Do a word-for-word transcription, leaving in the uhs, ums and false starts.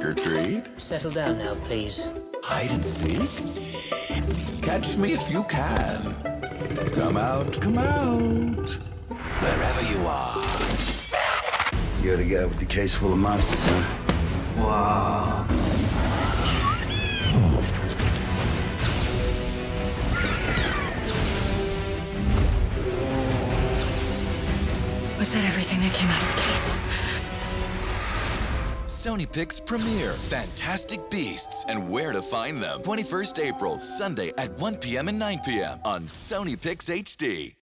or treat? Settle down now, please. Hide and seek? Catch me if you can. Come out, come out. Wherever you are. You're the guy with the case full of monsters, huh? Wow. Was that everything that came out of the case? Sony Picks premiere Fantastic Beasts and Where to Find Them. twenty-first April, Sunday at one p m and nine p m on Sony Picks H D.